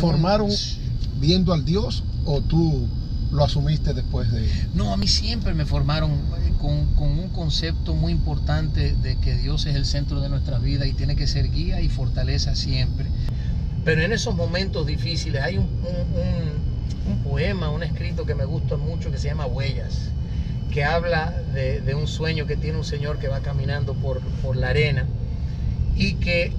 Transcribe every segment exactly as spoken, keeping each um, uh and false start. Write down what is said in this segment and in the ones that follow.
formaron viendo al Dios o tú lo asumiste después de...? No, a mí siempre me formaron con, con un concepto muy importante de que Dios es el centro de nuestra vida y tiene que ser guía y fortaleza siempre. Pero en esos momentos difíciles hay un, un, un, un poema, un escrito que me gusta mucho que se llama Huellas, que habla de, de un sueño que tiene un señor que va caminando por, por la arena y que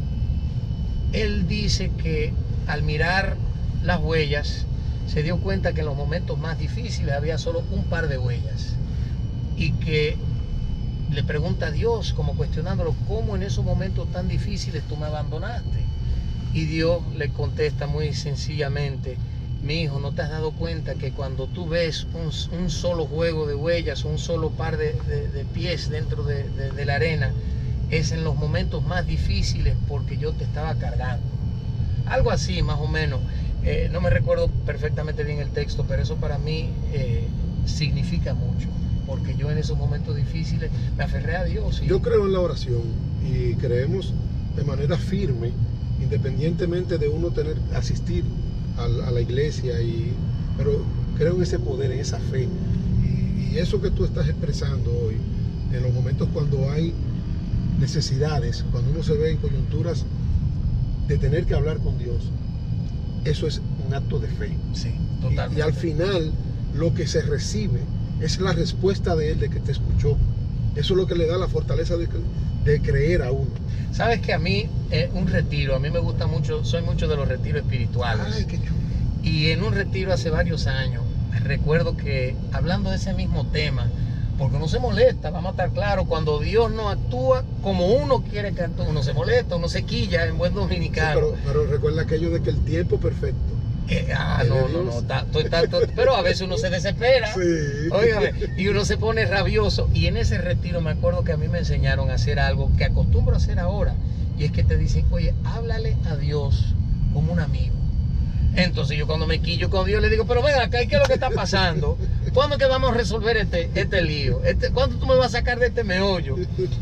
él dice que al mirar las huellas se dio cuenta que en los momentos más difíciles había solo un par de huellas y que le pregunta a Dios, como cuestionándolo, ¿cómo en esos momentos tan difíciles tú me abandonaste? Y Dios le contesta muy sencillamente: mi hijo, ¿no te has dado cuenta que cuando tú ves un, un solo juego de huellas, un solo par de, de, de pies dentro de, de, de la arena, es en los momentos más difíciles porque yo te estaba cargando? Algo así, más o menos. Eh, no me recuerdo perfectamente bien el texto, pero eso para mí eh, significa mucho, porque yo en esos momentos difíciles me aferré a Dios. Y... Yo creo en la oración y creemos de manera firme, independientemente de uno tener asistir a, a la iglesia, y, pero creo en ese poder, en esa fe. Y, y eso que tú estás expresando hoy, en los momentos cuando hay necesidades, cuando uno se ve en coyunturas de tener que hablar con Dios, eso es un acto de fe. Sí, totalmente. Y, y al final lo que se recibe es la respuesta de Él, de que te escuchó. Eso es lo que le da la fortaleza de, de creer a uno. Sabes que a mí, eh, un retiro, a mí me gusta mucho, soy mucho de los retiros espirituales. Ay, qué chulo. Y en un retiro hace varios años, recuerdo que hablando de ese mismo tema, porque uno se molesta, vamos a estar claros, cuando Dios no actúa como uno quiere que actúe, uno se molesta, uno se quilla en buen dominicano. Sí, pero, pero recuerda aquello de que el tiempo perfecto. Eh, ah, no, no, no, ta, ta, ta, ta, pero a veces uno se desespera, sí. Óigame, y uno se pone rabioso. Y en ese retiro me acuerdo que a mí me enseñaron a hacer algo que acostumbro a hacer ahora, y es que te dicen, oye, háblale a Dios como un amigo. Entonces yo cuando me quillo con Dios le digo, pero ven acá, ¿qué es lo que está pasando? ¿Cuándo que vamos a resolver este, este lío? Este, ¿Cuándo tú me vas a sacar de este meollo?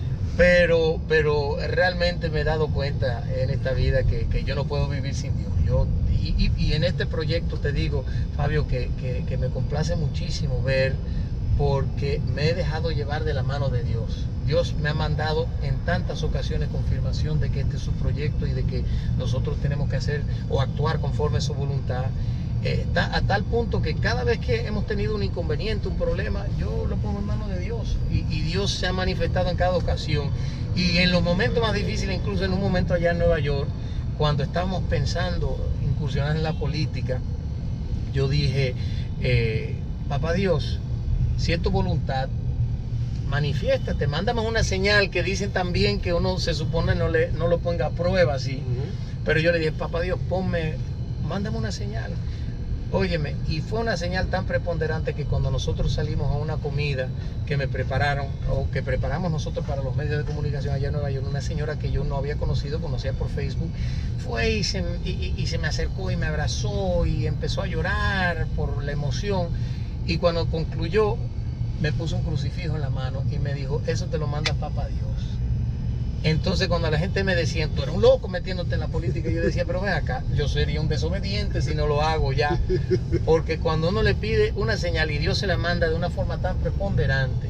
Pero, pero realmente me he dado cuenta en esta vida que, que yo no puedo vivir sin Dios. Yo, y, y, y en este proyecto te digo, Fabio, que, que, que me complace muchísimo ver, porque me he dejado llevar de la mano de Dios. Dios me ha mandado en tantas ocasiones confirmación de que este es su proyecto y de que nosotros tenemos que hacer o actuar conforme a su voluntad. Eh, ta, a tal punto que cada vez que hemos tenido un inconveniente, un problema, yo lo pongo en manos de Dios. Y, y Dios se ha manifestado en cada ocasión. Y en los momentos más difíciles, incluso en un momento allá en Nueva York, cuando estábamos pensando incursionar en la política, yo dije, eh, papá Dios, si es tu voluntad, manifiéstate, mándame una señal, que dicen también que uno se supone no, le, no lo ponga a prueba así. Uh-huh. Pero yo le dije, papá Dios, ponme, mándame una señal. Óyeme, y fue una señal tan preponderante que cuando nosotros salimos a una comida que me prepararon, o que preparamos nosotros para los medios de comunicación allá en Nueva York, una señora que yo no había conocido, conocía por Facebook, fue y se, y, y se me acercó y me abrazó y empezó a llorar por la emoción. Y cuando concluyó, me puso un crucifijo en la mano y me dijo, eso te lo manda papá Dios. Entonces cuando la gente me decía, tú eres un loco metiéndote en la política, yo decía, pero ven acá, yo sería un desobediente si no lo hago ya. Porque cuando uno le pide una señal y Dios se la manda de una forma tan preponderante,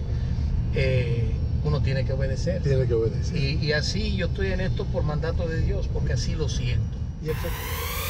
eh, uno tiene que obedecer. Tiene que obedecer. Y, y así yo estoy en esto por mandato de Dios, porque así lo siento. Y eso...